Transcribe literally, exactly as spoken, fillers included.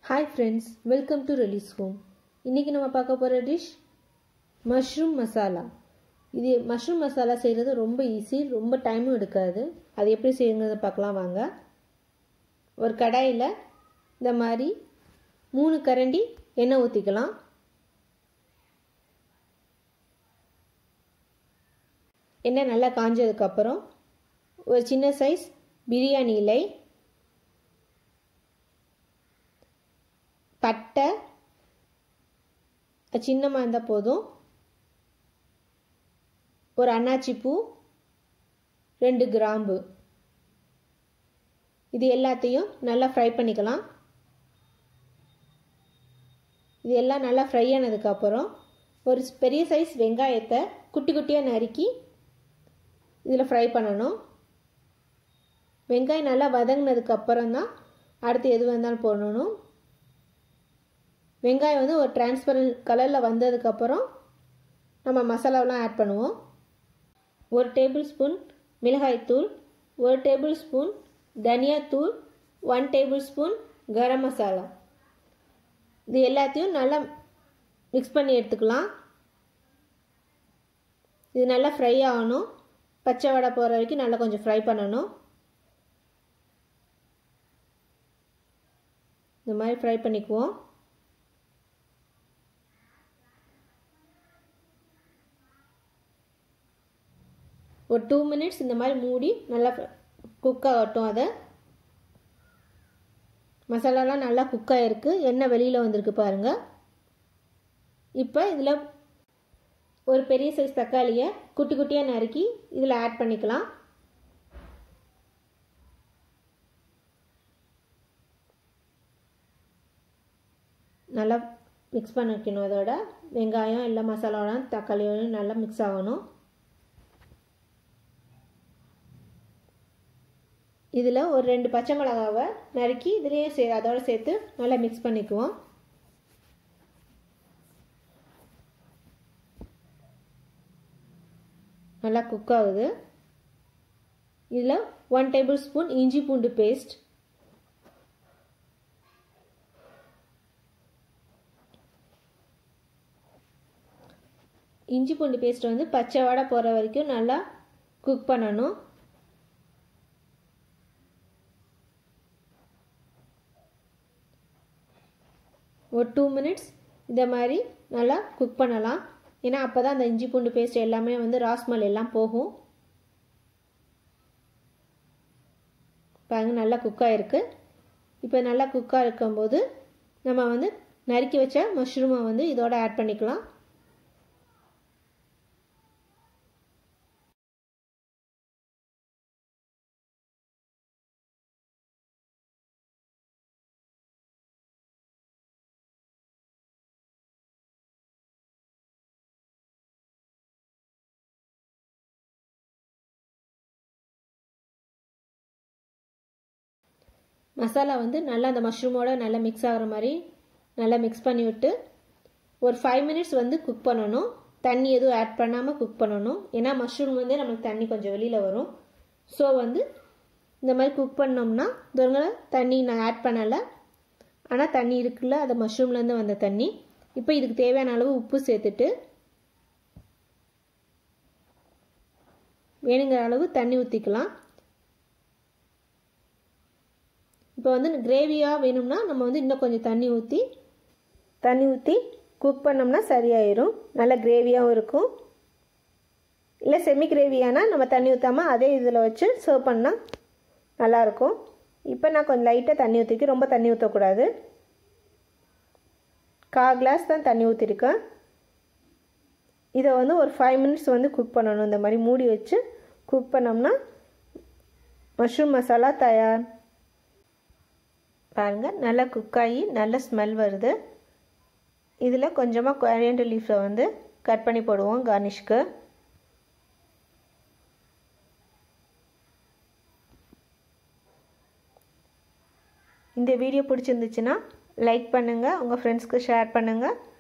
Hi friends, welcome to Reli's Home. இன்னைக்கு நம்ம பார்க்க போற டிஷ் மஷ்ரூம் மசாலா. இது மஷ்ரூம் மசாலா செய்யறது ரொம்ப ஈஸி, ரொம்ப டைமும் எடுக்காது. அது எப்படி செய்யுங்கிறத பார்க்கலாம் வாங்க. ஒரு கடாயில இந்த மாதிரி மூணு கரண்டி எண்ணெய் ஊத்திக்கலாம். எண்ணெய் நல்லா காஞ்சதுக்கு அப்புறம் ஒரு சின்ன சைஸ் பிரியாணி இலை, பட்டை சின்னமாக இருந்தால் போதும், ஒரு அன்னாச்சி பூ, ரெண்டு கிராம்பு, இது எல்லாத்தையும் நல்லா ஃப்ரை பண்ணிக்கலாம். இது எல்லாம் நல்லா ஃப்ரை ஆனதுக்கப்புறம் ஒரு பெரிய சைஸ் வெங்காயத்தை குட்டி குட்டியாக நறுக்கி இதில் ஃப்ரை பண்ணணும். வெங்காயம் நல்லா வதங்கினதுக்கப்புறம் தான் அடுத்து எது வந்தாலும் போடணும். வெங்காயம் வந்து ஒரு டிரான்ஸ்பரண்ட் கலரில் வந்ததுக்கப்புறம் நம்ம மசாலாவெலாம் ஆட் பண்ணுவோம். ஒரு டேபிள் ஸ்பூன் மிளகாய்த்தூள், ஒரு டேபிள் ஸ்பூன் தனியாத்தூள், one tablespoon garam masala, இது எல்லாத்தையும் நல்லா மிக்ஸ் பண்ணி எடுத்துக்கலாம். இது நல்லா ஃப்ரை ஆகணும், பச்சை வடை போகிற வரைக்கும் நல்லா கொஞ்சம் ஃப்ரை பண்ணணும். இந்த மாதிரி ஃப்ரை பண்ணிக்குவோம். ஒரு டூ மினிட்ஸ் இந்த மாதிரி மூடி நல்லா குக் ஆகட்டும். அதை மசாலாலாம் நல்லா குக் ஆகிருக்கு, எண்ணெய் வெளியில் வந்திருக்கு பாருங்கள். இப்போ இதில் ஒரு பெரிய சைஸ் தக்காளியை குட்டி குட்டியாக நறுக்கி இதில் ஆட் பண்ணிக்கலாம். நல்லா மிக்ஸ் பண்ணிக்கணும். அதோட வெங்காயம் எல்லா மசாலாவோட தக்காளியோட நல்லா மிக்ஸ் ஆகணும். இதில் ஒரு ரெண்டு பச்சை மிளகாவை நறுக்கி இதுலேயே சே அதோடு சேர்த்து நல்லா மிக்ஸ் பண்ணிக்குவோம். நல்லா குக் ஆகுது. இதில் ஒன் டேபிள் ஸ்பூன் இஞ்சி பூண்டு பேஸ்ட், இஞ்சி பூண்டு பேஸ்ட் வந்து பச்சை வாடை போகிற வரைக்கும் நல்லா குக் பண்ணணும். ஒரு டூ மினிட்ஸ் இந்த மாதிரி நல்லா குக் பண்ணலாம். ஏன்னா அப்போ தான் அந்த இஞ்சி பூண்டு பேஸ்ட் எல்லாமே வந்து ராஸ்மல் எல்லாம் போகும். பாருங்க நல்லா குக்காக இருக்குது. இப்போ நல்லா குக்காக இருக்கும்போது நம்ம வந்து நறுக்கி வச்ச மஷ்ரூமை வந்து இதோட ஆட் பண்ணிக்கலாம். மசாலா வந்து நல்லா அந்த மஷ்ரூமோட நல்லா மிக்ஸ் ஆகிற மாதிரி நல்லா மிக்ஸ் பண்ணி விட்டு ஒரு ஃபைவ் மினிட்ஸ் வந்து குக் பண்ணணும். தண்ணி எதுவும் ஆட் பண்ணாமல் குக் பண்ணணும். ஏன்னா மஷ்ரூம் வந்து நம்மளுக்கு தண்ணி கொஞ்சம் வெளியில் வரும். ஸோ வந்து இந்த மாதிரி குக் பண்ணோம்னா இதோங்க தண்ணி நான் ஆட் பண்ணலை, ஆனால் தண்ணி இருக்குல்ல அது மஷ்ரூம்லேருந்து வந்த தண்ணி. இப்போ இதுக்கு தேவையான அளவு உப்பு சேர்த்துட்டு வேணுங்கிற அளவு தண்ணி ஊற்றிக்கலாம். இப்போ வந்து கிரேவியாக வேணும்னா நம்ம வந்து இன்னும் கொஞ்சம் தண்ணி ஊற்றி தண்ணி ஊற்றி குக் பண்ணோம்னா சரியாயிடும். நல்லா கிரேவியாகவும் இருக்கும். இல்லை செமி கிரேவியானால் நம்ம தண்ணி ஊற்றாமல் அதே இதில் வச்சு சர்வ் பண்ணால் நல்லாயிருக்கும். இப்போ நான் கொஞ்சம் லைட்டாக தண்ணி ஊற்றிக்க, ரொம்ப தண்ணி ஊற்றக்கூடாது. கால் கிளாஸ் தான் தண்ணி ஊற்றிருக்கேன். இதை வந்து ஒரு ஃபைவ் மினிட்ஸ் வந்து குக் பண்ணணும். இந்த மாதிரி மூடி வச்சு குக் பண்ணோம்னா மஷ்ரூம் மசாலா தயார். பாருங்கள் நல்லா குக்காகி நல்ல ஸ்மெல் வருது. இதில் கொஞ்சமாக கொரியண்டர் லீஃபை வந்து கட் பண்ணி போடுவோம் கார்னிஷ்க்கு. இந்த வீடியோ பிடிச்சிருந்துச்சுன்னா லைக் பண்ணுங்கள், உங்கள் ஃப்ரெண்ட்ஸ்க்கு ஷேர் பண்ணுங்கள்.